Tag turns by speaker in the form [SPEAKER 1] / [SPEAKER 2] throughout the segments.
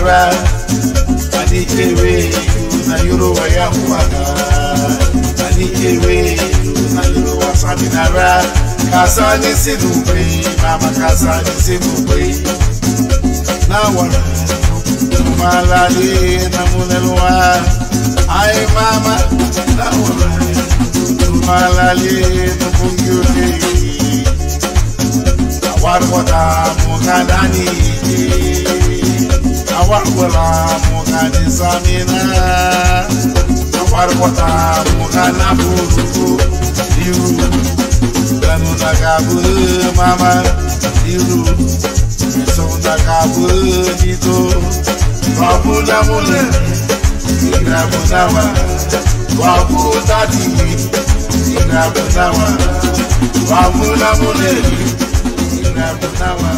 [SPEAKER 1] saminara ani ewe na yoro wa ya kuaka ani ewe na yoro wa saminara kasa ni sinupe mama kasa ni sinupe na wala malali na munelwa ai mama na wala malali na fungyuti awarwata mugadani awarwala mugadi samina awarwata mugana buru diru danu nagabu mama diru sonagabu dito wabuda mule inabudawa wabuda di inabudawa wabuda mule inabudawa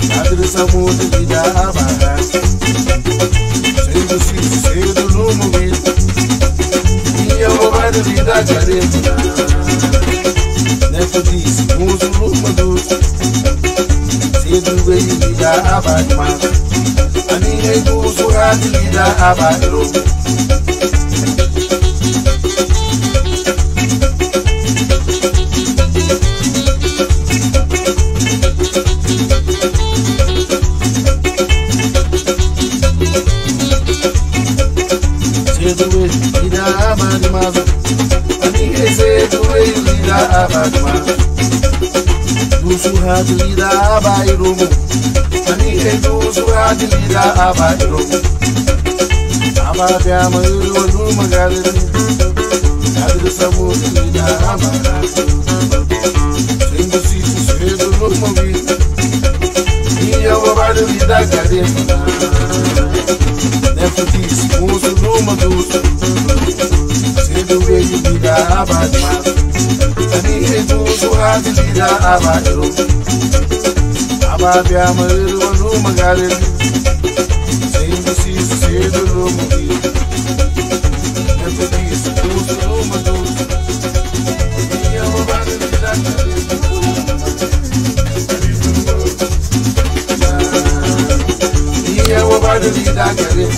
[SPEAKER 1] Say the Ani eguzu hadida abadro. Seduwe ida abadmazo. Ani seduwe ida abadmazo. Eguzu hadida abadro. Ani eguzu hadida abadro. Abadya mayuru wanu magadre. Gadre samu ida abadro. Sendu situ sedu lumavi. Iya wabadu ida gadre. Nefutis musu lumadusu. Sedu veyu ida abadma. Ani eguzu hadida abadro. Abadya mayuru wanu magadre. Sendu situ sedu lumavi. Nefutis musu lumadusu. Iya wabadu ida gadre. Iya wabadu ida gadre.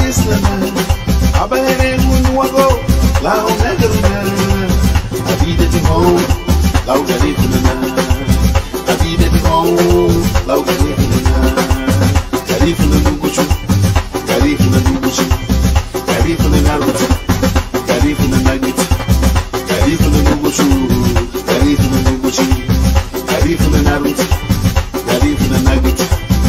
[SPEAKER 1] Balisana, Abahene Munuago, Lao Nagaruna, Abida de Home, Lao Garifuna, Abida de Home, Lao Garifuna, Garifuna Nuguchu, Garifuna Nuguchu, Garifuna Naruto, Garifuna Nugget, Garifuna Nuguchu, Garifuna Nuguchi, Garifuna Naruto, Garifuna Nugget.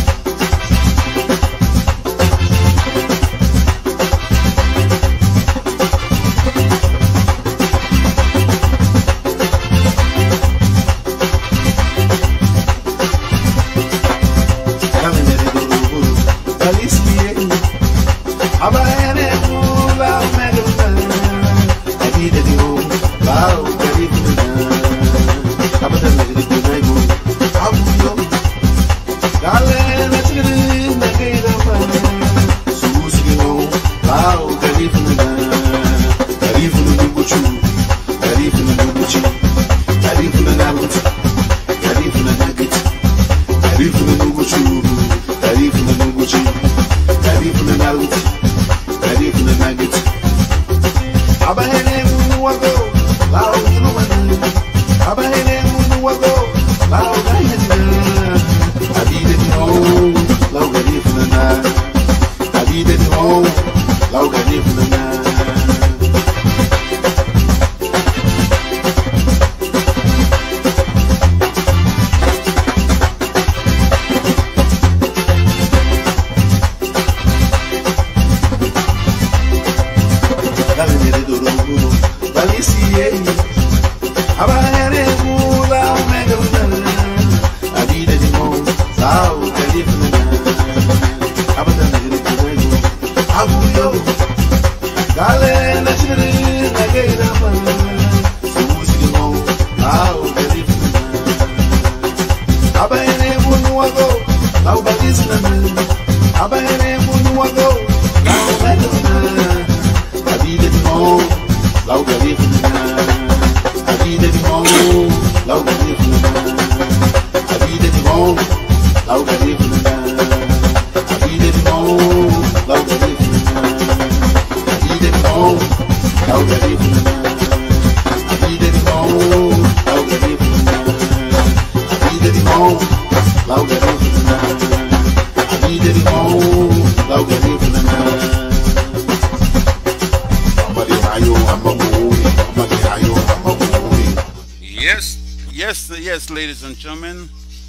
[SPEAKER 2] Yes, ladies and gentlemen.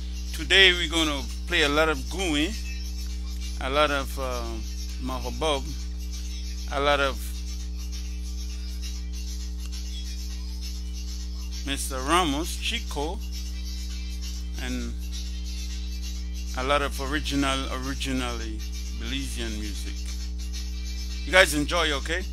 [SPEAKER 2] Today we're going to play a lot of Gui, a lot of Mahobub, a lot of Mr. Ramos, Chico, and a lot of originally Belizean music. You guys enjoy, okay?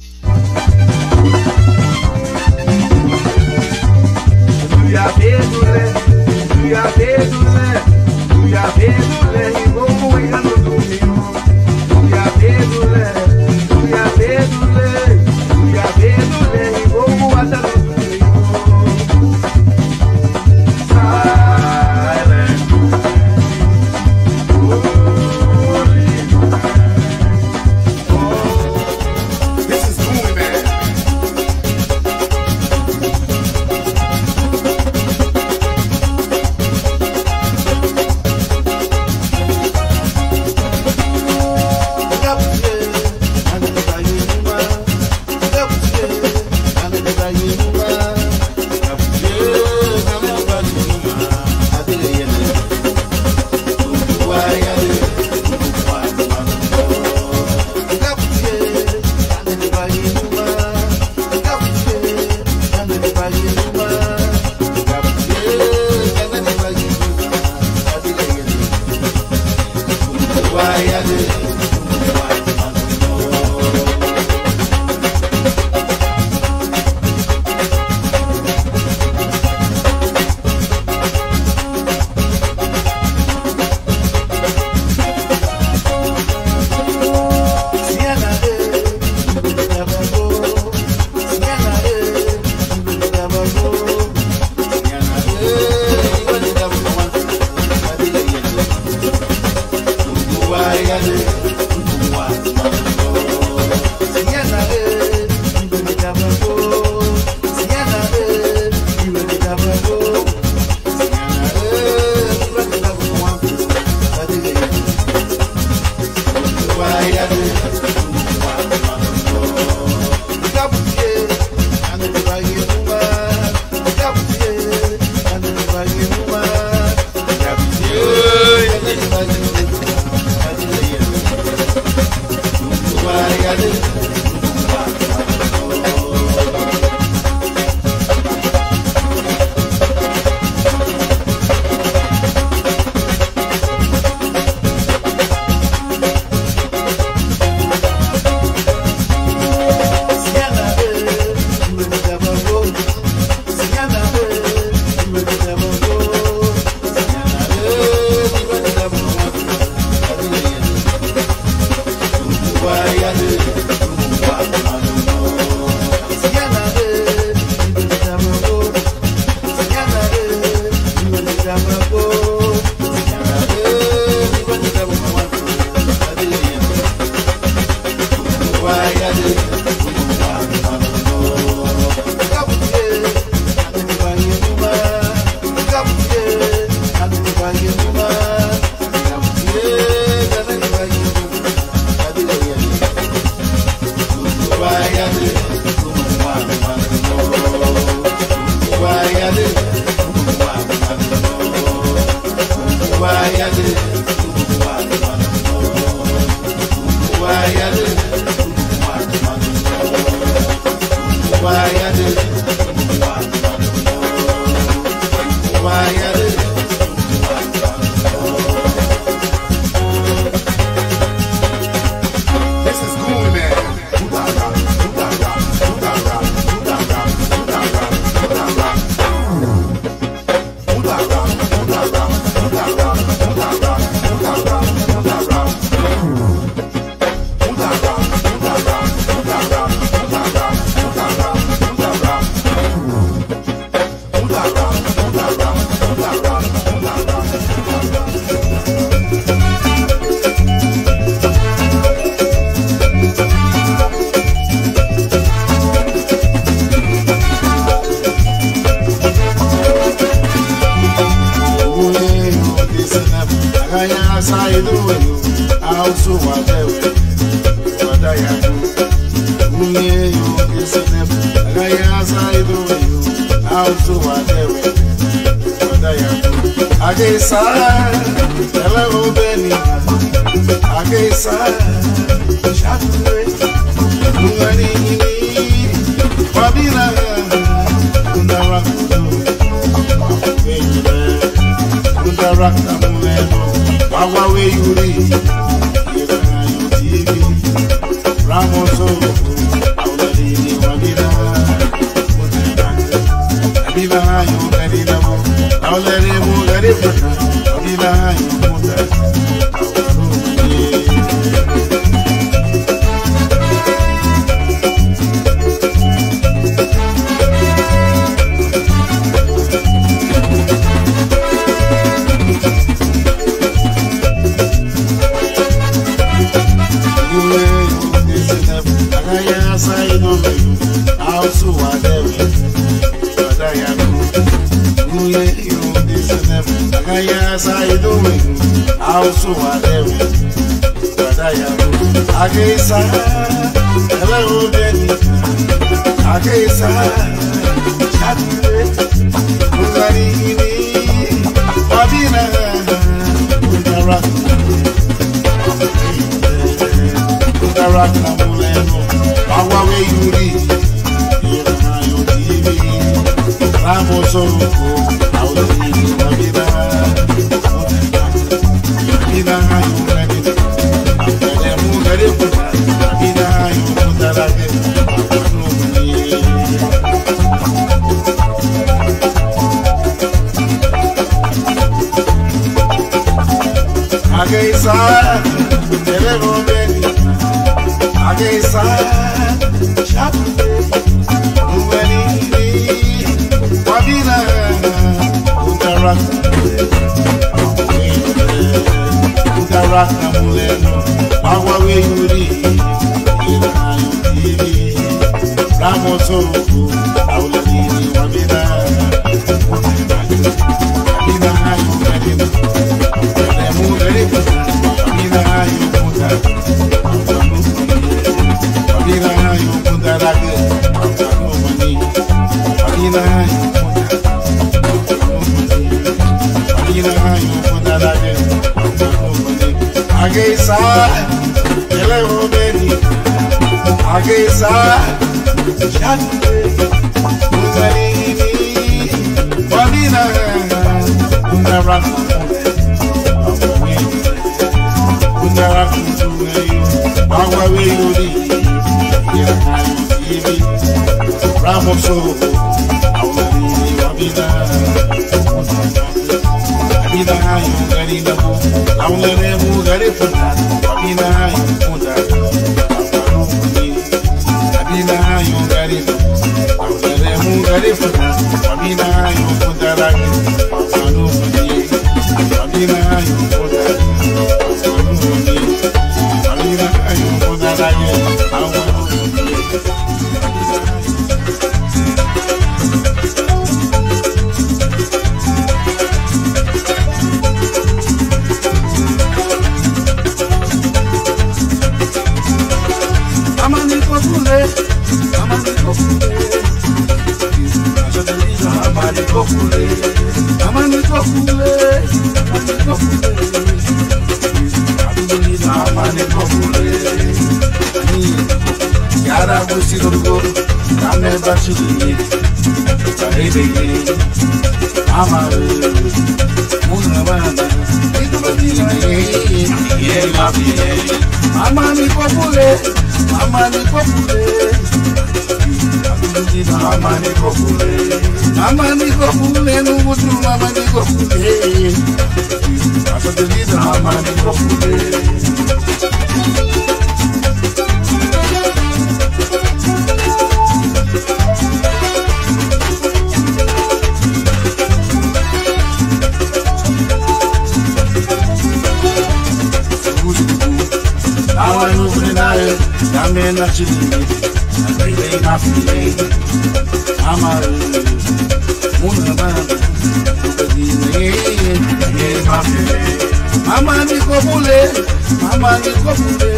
[SPEAKER 1] bachili, baby, mama, una banda, yeah, mama ni popule, mama ni popule, mama ni popule, mama ni popule, nubutu mama ni popule, mama ni popule. I'm not you, baby, my feeling. I'm a woman, my feeling. Mama ni kopule, mama ni kopule,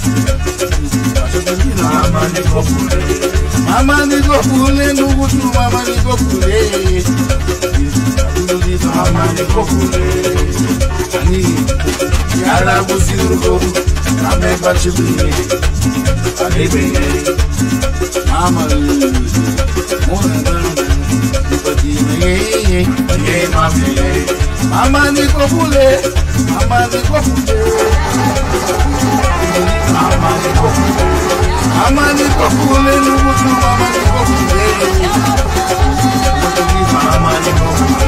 [SPEAKER 1] mama ni kopule, mama ni kopule, nubutu mama ni kopule, mama ni kopule. Ani yara busirugo, ame bachuli. Baby, mama, mama ni kopule, mama ni kopule, mama ni kopule, mama ni kopule, nubutu mama ni kopule, mama ni kopule,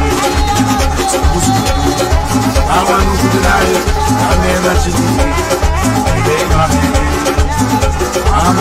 [SPEAKER 1] mama ni kopule, amena chini, baby, I'm a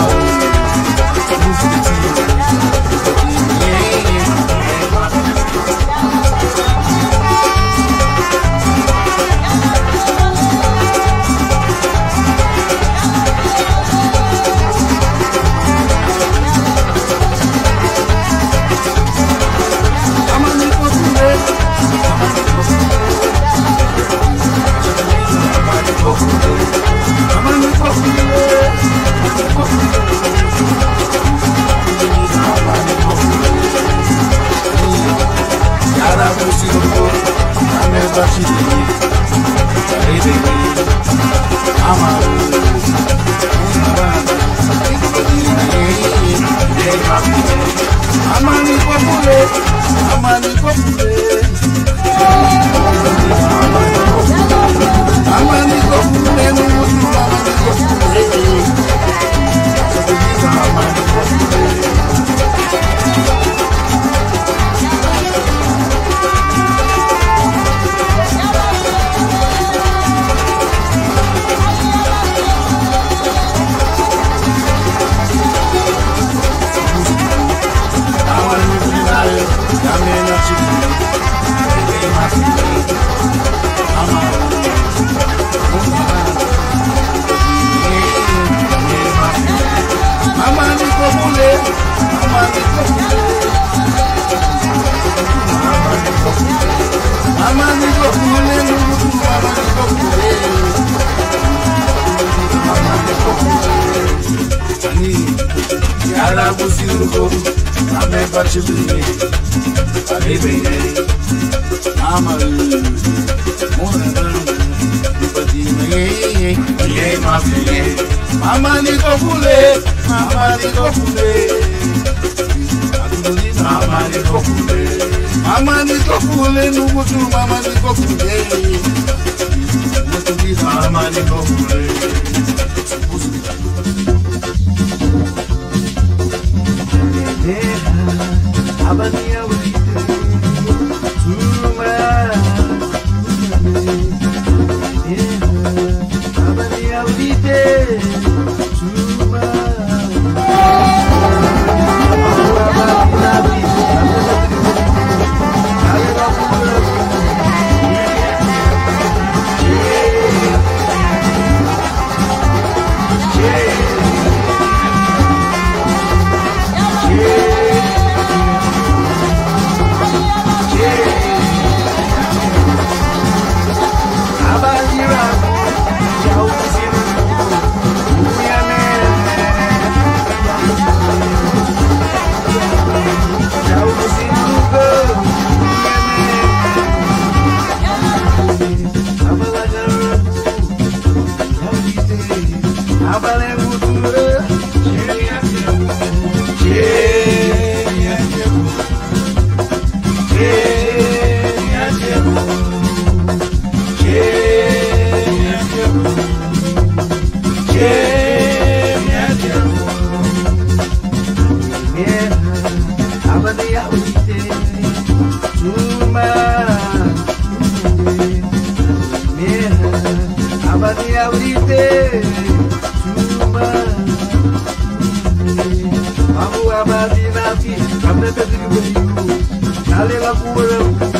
[SPEAKER 1] Ati, Abete Dibu, Alela Pura,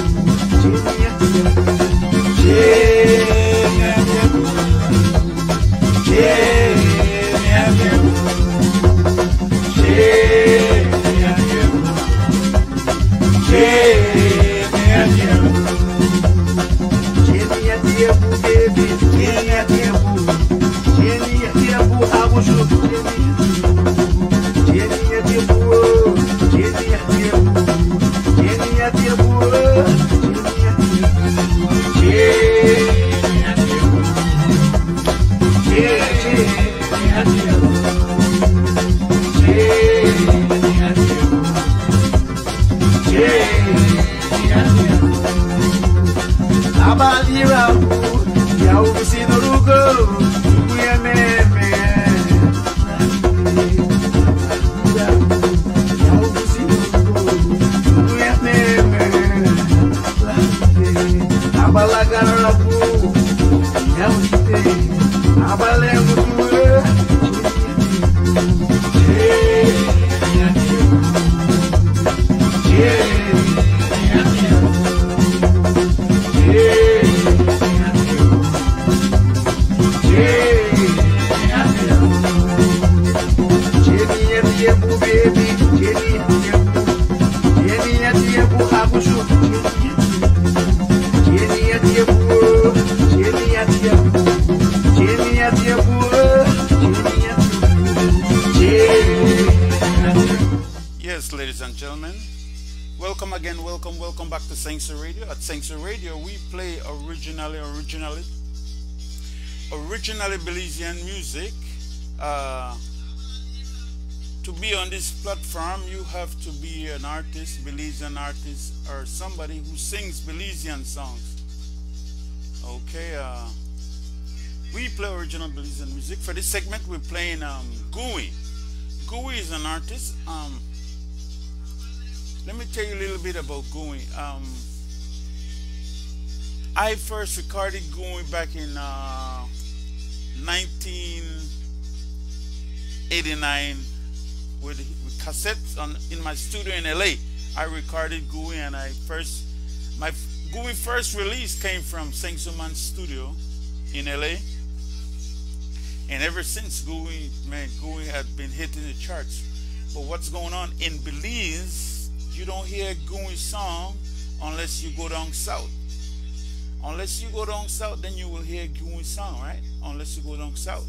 [SPEAKER 2] Yes, ladies and gentlemen, welcome again, welcome back to Sangster Radio. At Sangster Radio, we play originally Belizean music. To be on this platform, you have to be an artist, Belizean artist, or somebody who sings Belizean songs. Okay, we play original Belizean music. For this segment, we're playing Gooey. Gooey is an artist. Let me tell you a little bit about Gooey. I first recorded Gooey back in 1989 with cassettes in my studio in LA. I recorded Gooey, and my Gooey first release came from Sangster Man's studio in LA. And ever since, Gooey had been hitting the charts. But what's going on in Belize? You don't hear Gooey song unless you go down south. Unless you go down south, then you will hear Gooey song, right? Unless you go down south.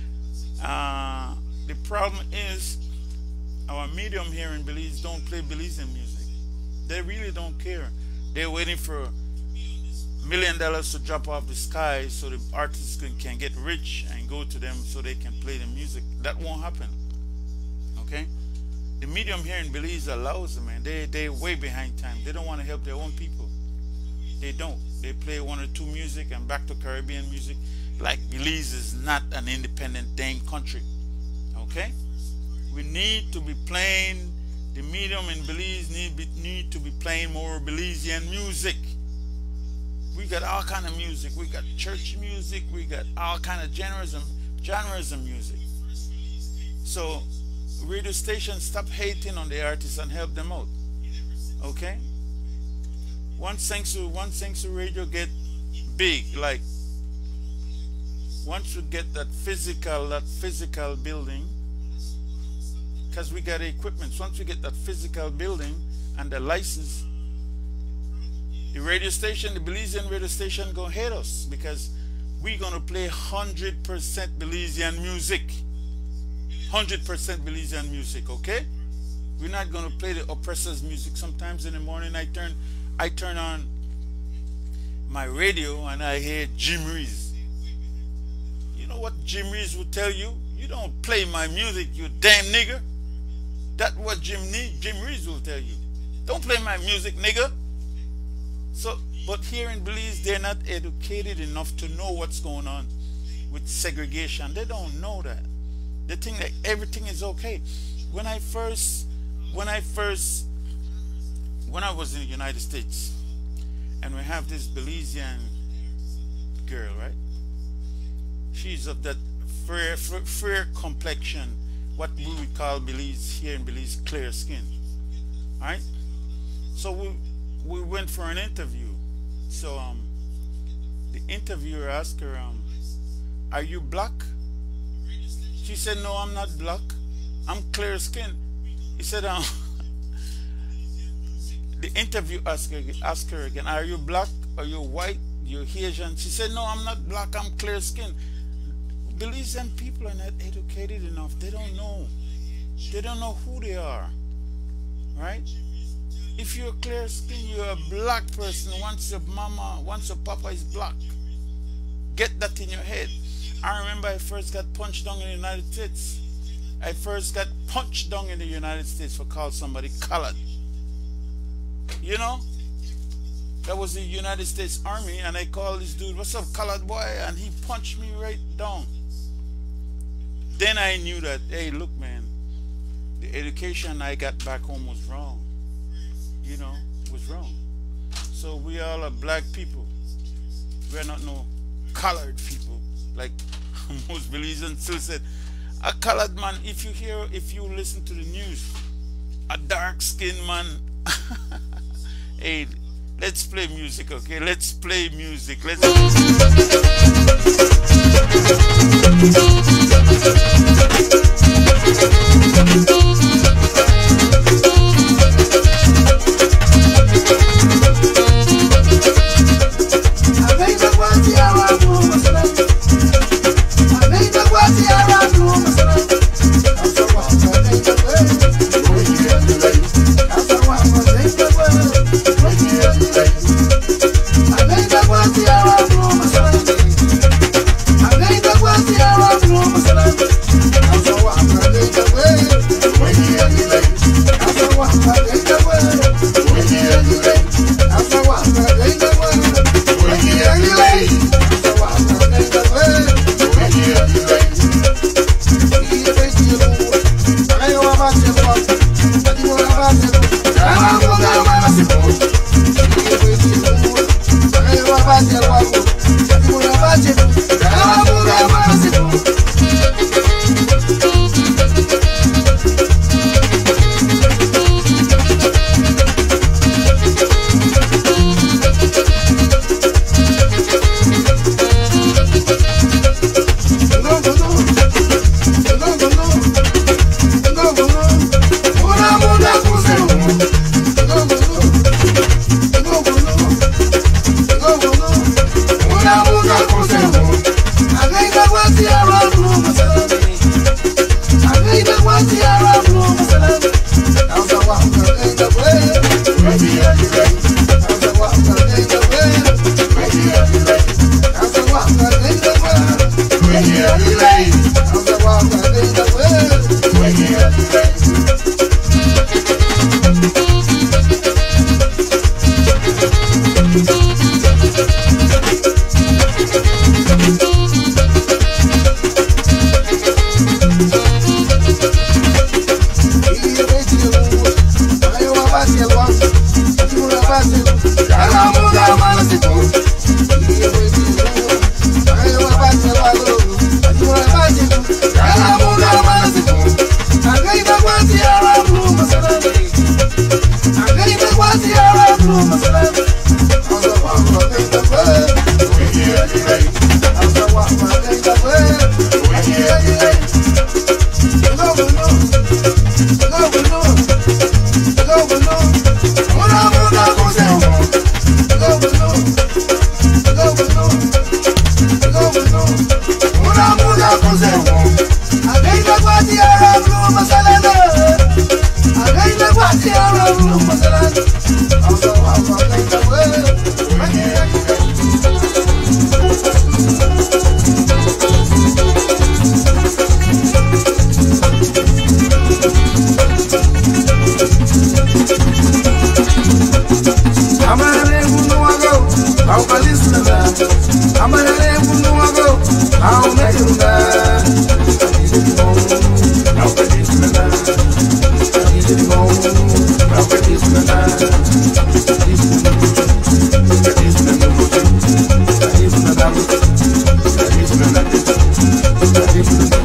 [SPEAKER 2] The problem is our medium here in Belize don't play Belizean music. They really don't care. They're waiting for $1 million to drop off the sky so the artists can get rich and go to them so they can play the music. That won't happen. Okay? The medium here in Belize allows them, man. They're way behind time. They don't want to help their own people. They don't. They play one or two music and back to Caribbean music. Like Belize is not an independent dang country. Okay? We need to be playing, the medium in Belize need to be playing more Belizean music. We got all kind of music. We got church music. We got all kind of genres of music. So radio stations, stop hating on the artists and help them out. Okay? Once Sangster Radio get big, like once we get that physical building, because we got the equipment. Once we get that physical building and the license, the radio station, the Belizean radio station gonna hate us because we're gonna play 100% Belizean music. 100% Belizean music, okay? We're not gonna play the oppressors' music. Sometimes in the morning I turn on my radio and I hear Jim Reeves. You know what Jim Reeves will tell you? You don't play my music, you damn nigger. That's what Jim Reeves will tell you. Don't play my music, nigga. So, but here in Belize, they're not educated enough to know what's going on with segregation. They don't know that. They think that everything is okay. When I was in the United States, and we have this Belizean girl, right? She's of that fair complexion, what we would call here in Belize, clear skin. right? So we went for an interview. So the interviewer asked her, are you black? She said, no, I'm not black. I'm clear skin. He said, the interview asked her again, are you black? Are you white? You're Asian? She said, no, I'm not black. I'm clear skin. Belizean people are not educated enough. They don't know. They don't know who they are. Right? If you're clear skin, you're a black person. Once your papa is black. Get that in your head. I remember I first got punched down in the United States. I first got punched down in the United States for calling somebody colored. You know? That was the United States Army, and I called this dude, what's up, colored boy? And he punched me right down. Then I knew that, hey, look, man, the education I got back home was wrong. You know, was wrong. So we all are black people. We're not no colored people. Like most Belizeans still said, a colored man, if you listen to the news, a dark skinned man. Hey, let's play music, okay? Let's play music. Let's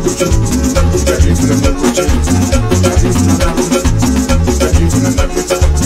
[SPEAKER 1] Thank you.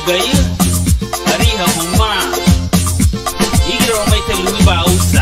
[SPEAKER 3] gaya ariha huma igiro mai telu ba usa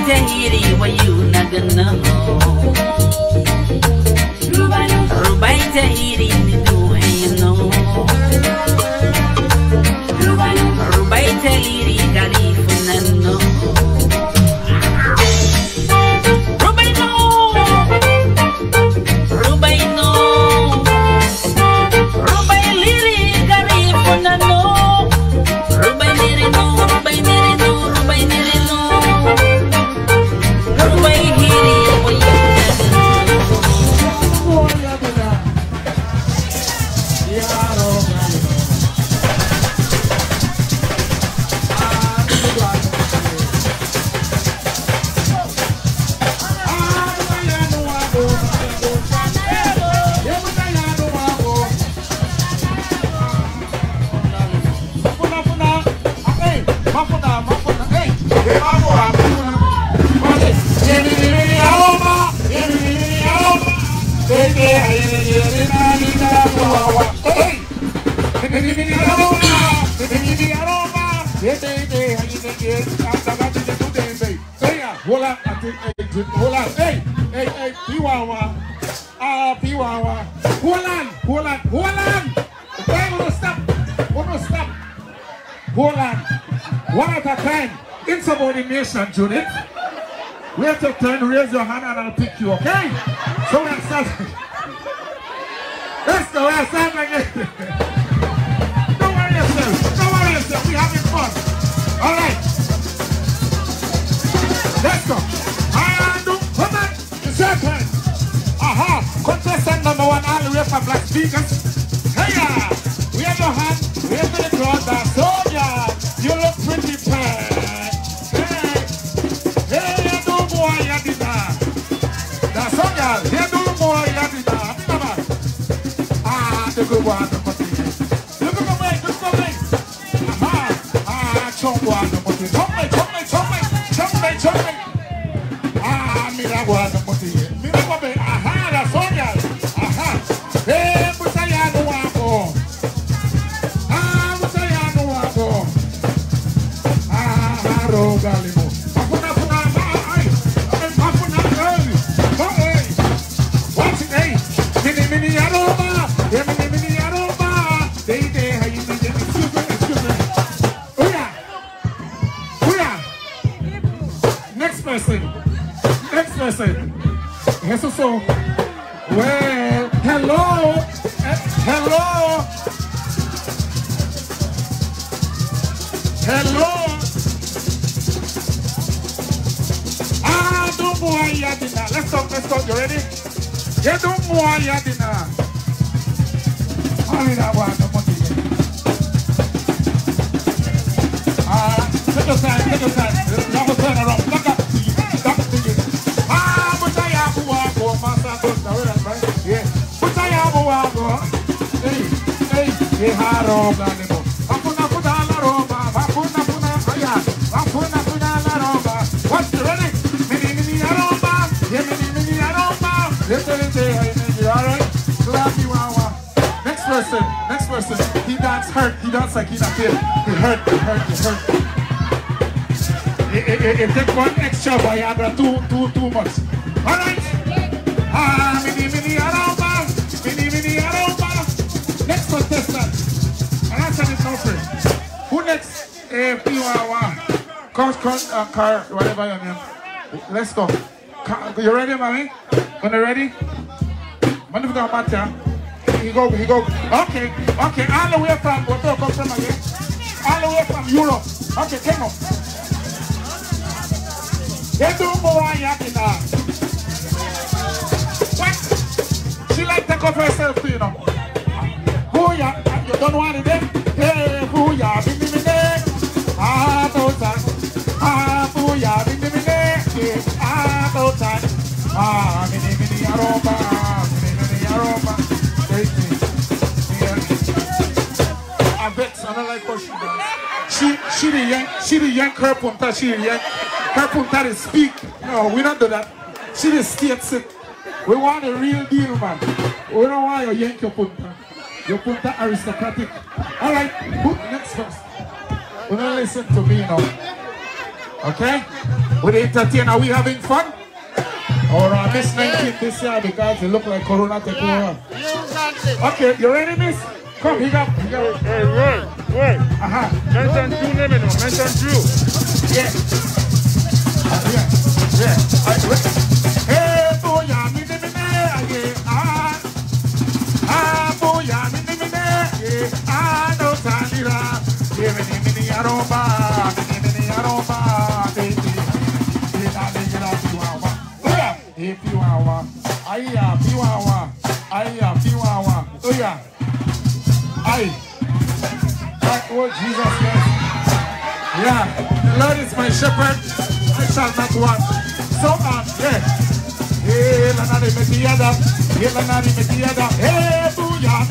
[SPEAKER 3] tahiri wa you nagana Rubai tahiri ni duhayno Rubai tahiri kalifunano Rubai no Rubai liri kalifunano Rubai liri no Rubai liri no Rubai liri no Rubai hiri wa you
[SPEAKER 4] One at a time. Insubordination, Judith. We have to turn, raise your hand and I'll pick you, okay? So we'll start. Let's go, we'll start again. Don't worry yourself. Don't worry yourself. We're having fun. All right. Let's go. And come on. The second. Aha. Contestant number 1 all the way from Black Speakers. Hey, we have your hand. We have the crowd. That's all, yeah. You look pretty bad. Hey, do boy, Yadina. That's all, y'all. Hey, do boy, Yadina. Come on. Ah, the good one. Look at the way, look at the way. Aha. Ah, chong one. Chong me. Ah, mira one. Mira one. Aha, that's all, y'all. Aha. Hey, Mutayano Wako. Ah, Mutayano Wako. Galimo. Mini aroma. Next person. Yes, so. Well, hello. Let's go. You ready? You don't want your dinner. Only that one. Take your time. You have to turn around. Look up. What's the ready? Mini aroma. Alright? Clap you out. Next person. He dance like he's not here. He hurt. It take one extra Viagra too much. Alright? Mini aroma. Next contestant. And answer this no free. Who next? Car, whatever your name. Let's go. You ready, mommy? When you ready? When you go, Matya? He go. Okay. All the way from where do you come from again? All the way from Europe. Okay, come on. They do more yakina. What? She like take off herself too, you know. Who ya? You don't want it then? Hey, who ya? Mini aroma. I bet I don't like what she does. She the yank her punta. Her punta is speak. No, we don't do that. She the state sick. We want a real deal, man. We don't want you yank your punta. Your punta aristocratic. All right, who next first? We don't listen to me now. Okay? With the entertainer, are we having fun? Or I miss 19 this year because it look like Corona take over. Okay, you ready, miss? Come, he got.
[SPEAKER 5] Hey, wait. Mention Drew name, mention Drew.
[SPEAKER 4] Yeah. Hey, boy, I'm in the minute. Boy, I'm in the minute. I know Tanira. Give me aroma. If you are, oh yeah. Oh Jesus, yes. Yeah, the Lord is my shepherd, I shall not want. So yeah. Hey, Lanari Metiada, hey, booyah,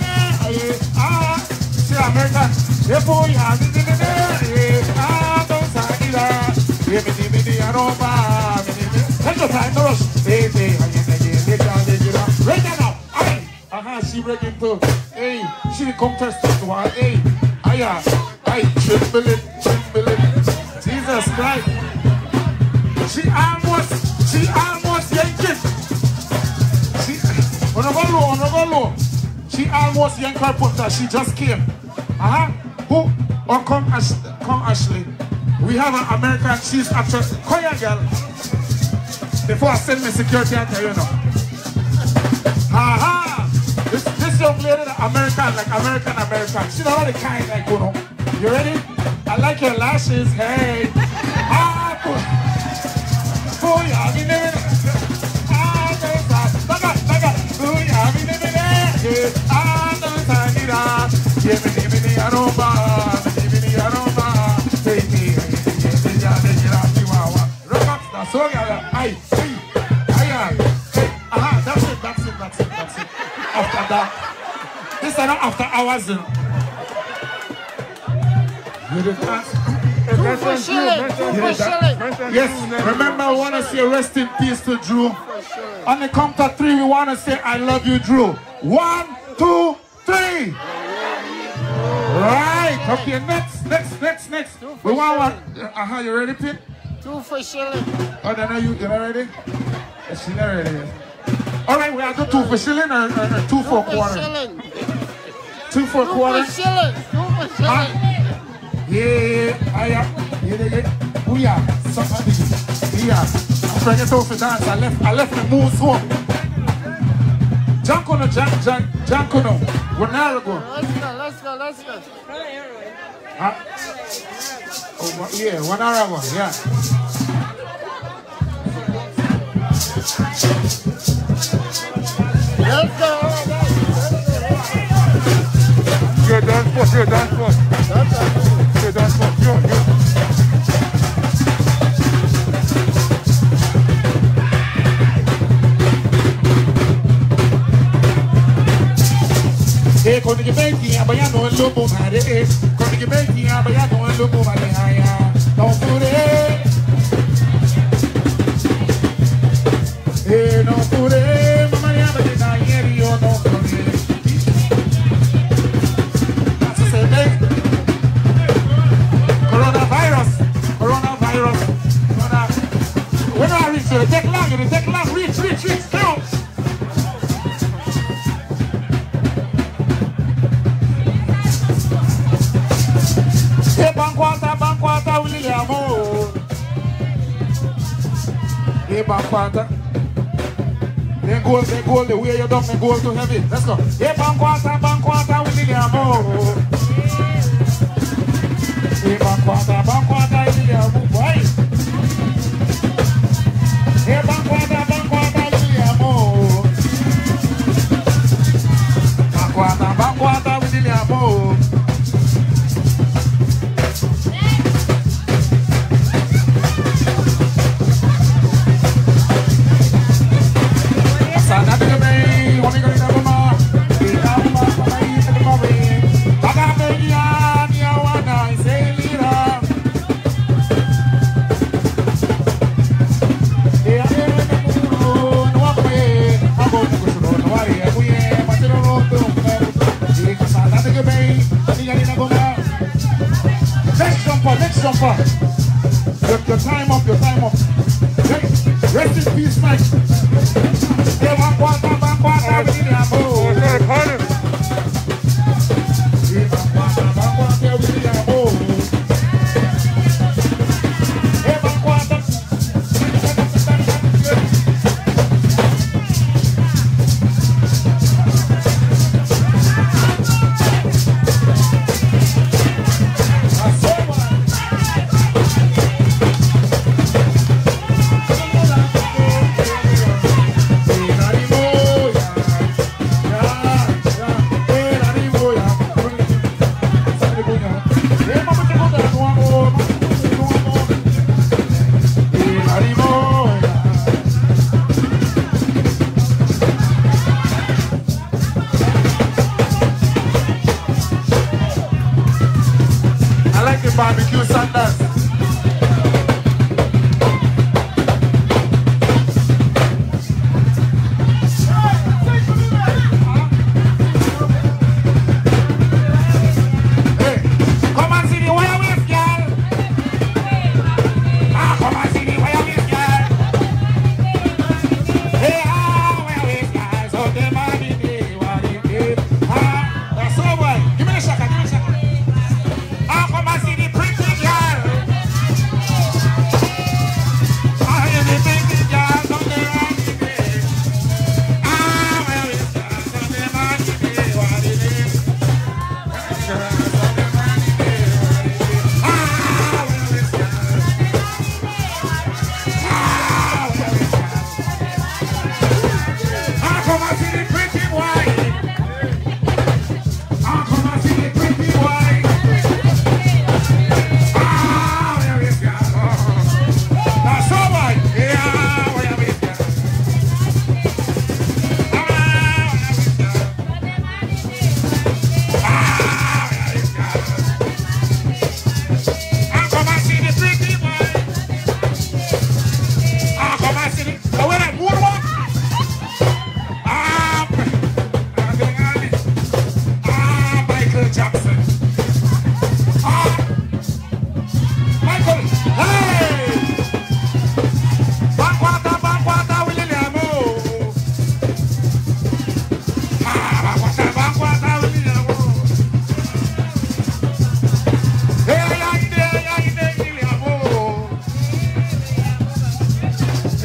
[SPEAKER 4] see American, hey, booyah, don't say that. Mini aroma, take your time, no rush. Hey, right now, she breaking through. Hey, she the contestant one. Hey, trembling. Jesus Christ. She almost yanking. Honorable. She almost yanked her punter. She just came. Who? Oh, come Ashley. We have an American cheese actress. Come here, girl. Before I send me security, I tell you now. This young lady, American. She's not the kind like, you know. You ready? I like your lashes. Hey. That's it. After that, this is not after hours. You did that. Yes, remember, I want to say rest in peace to Drew. On the count of 3, we want to say I love you, Drew. 1, 2, 3. Right. Okay, next. We want one. You ready, Pete?
[SPEAKER 5] 2 for shilling.
[SPEAKER 4] Oh, then are you not ready? She's not ready. All right, we have to 2 for shilling or 2 for a quarter? 2 for a quarter?
[SPEAKER 5] 2 for shilling.
[SPEAKER 4] Yeah. Oh yeah, somebody. Yeah. I'm trying to get off the dance. I left the moves home. Jankono. We're now going.
[SPEAKER 5] Let's go.
[SPEAKER 4] Huh? Oh, yeah, 1 hour ago. Yeah.
[SPEAKER 5] Let's go.
[SPEAKER 6] You're done for.
[SPEAKER 4] Con che venti abbiano il lupo mare, con che venti abbiano il lupo mare, non pure, non pure, mamma mia, perché da ieri io non pure. Cazzo sei me? Coronavirus. When I reach you, take long, reach, go. Banquata, Williamo. Hey, Banquata. Then goal, the way you dump the goal too heavy. Let's go. Hey, Banquata, Williamo. Hey, Banquata, Williamo. Boy. Hey, Banquata, Williamo. Banquata, Williamo. Let's jump.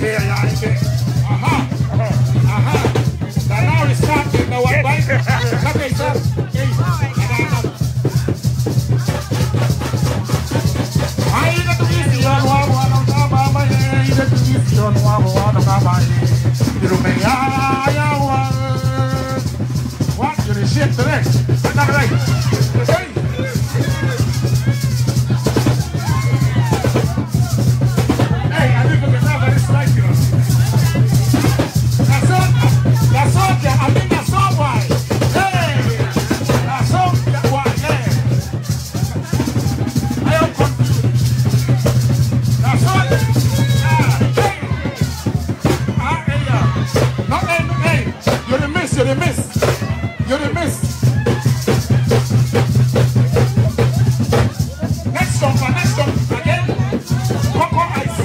[SPEAKER 4] Here, yeah, now we start in the one bike. Okay, sir. I got to be the one what? You're the shit today. That's not right. Hey. Hey, I think we can have a strike here. That's all. I think that's all why. Hey, that's all why. Yeah. I am confused. That's all. Hey. You're the miss. You're the miss. Next song again. Coco Ice.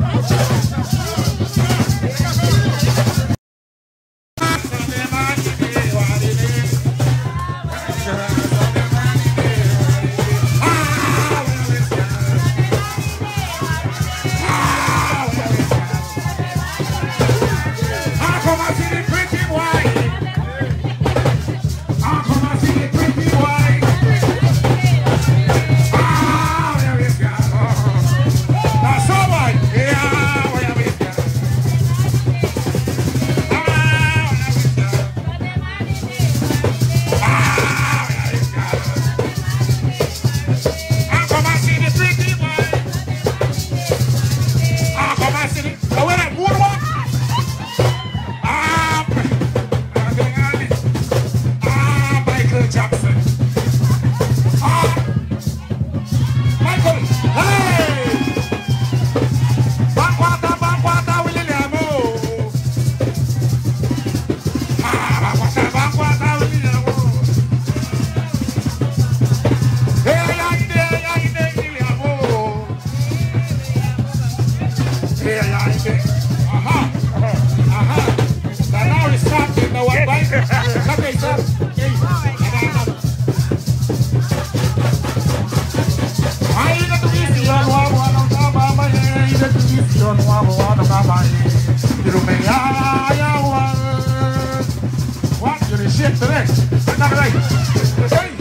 [SPEAKER 4] What? You're the shit today. That's not right. Hey.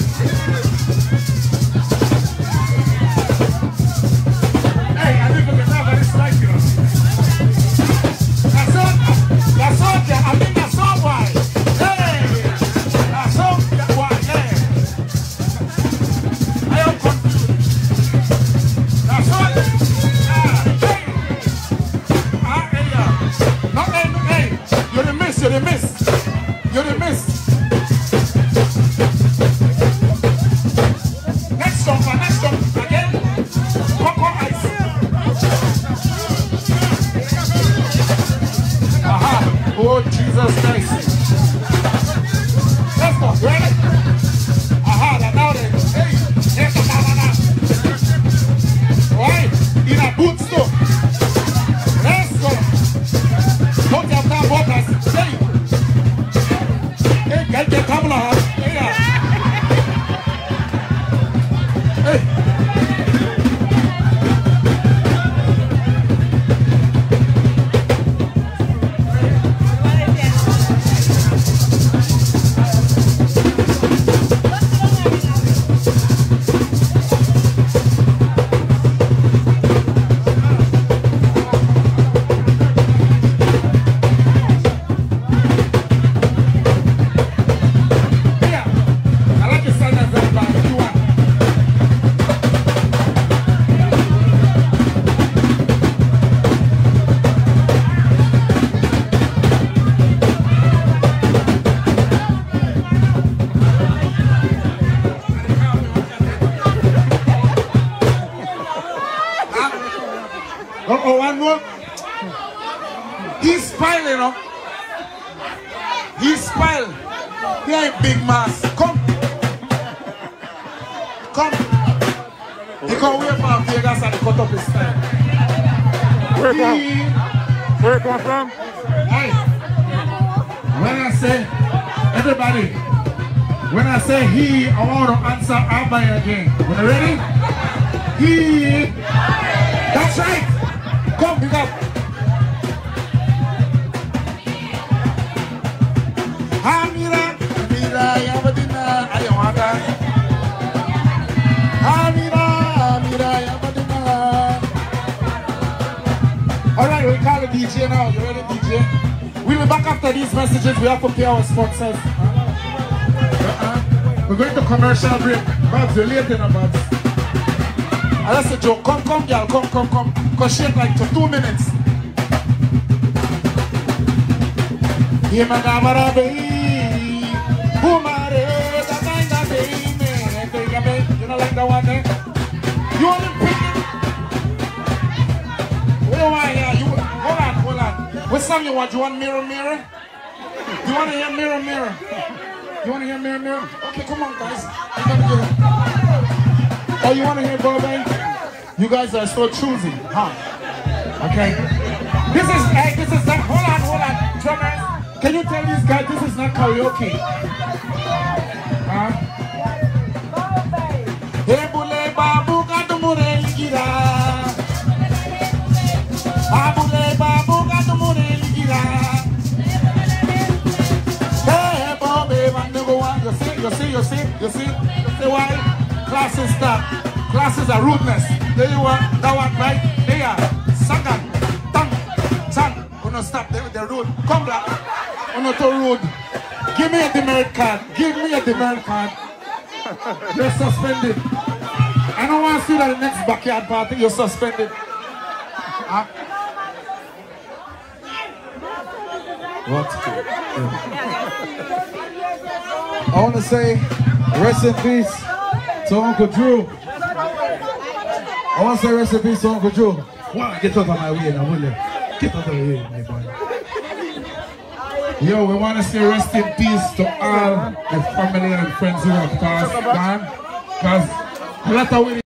[SPEAKER 4] Hey, I think we can have a strike here. That's all. I think that's all why. Hey, that's all why. Yeah. I am confused. That's all. Hey. You're the miss. Next song again. Coco Ice. Oh, Jesus Christ. Let's go. Ready? Now then. Hey, here's the banana. Right? In a boot store. Let's go. Don't have time for us. Hey. Hey, get the camera. Hey. Oh, one more. He's smiling, no? He's smiling. He ain't big mass. Come. He come away from Vegas and cut up his style.
[SPEAKER 6] Where you come from?
[SPEAKER 4] Hey. When I say, everybody, when I say he, I want to answer Abba again. You ready? He. That's right. Come, pick up. Alright, we call the DJ now. You ready, DJ? We'll be back after these messages. We have to pay our sponsors. We're going to commercial break. Babs, you're late in a Babs. That's a joke. Come, girl. Come. Because shake like for 2 minutes. You know like that one there? You want to pick it? What do I hear? Hold on. What song you want? You want Mirror? You want to hear Mirror? You want to hear Mirror? Okay, come on, guys. Oh, you want to hear Bobby? You guys are so choosy, huh? Okay. This is that. Hold on. Drummers, can you tell these guys this is not karaoke? Huh? Hey, bule babu kadumure ligira. Abule babu kadumure ligira. Hey, Bobby, man, number one. You see? Say why? Classes stop. Classes are rudeness. There you are. That one, right? There. Sangan. Tang. Uno stop. They're rude. Come back. Uno too rude. Give me a demerit card. You're suspended. I don't want to see that the next backyard party. You're suspended. Huh?
[SPEAKER 7] What? I want to say rest in peace to Uncle Drew. Wow, get out of my way now, will you? Get out of the way, my boy.
[SPEAKER 4] Yo, we want to say rest in peace to all the family and friends who have passed on. Because a lot of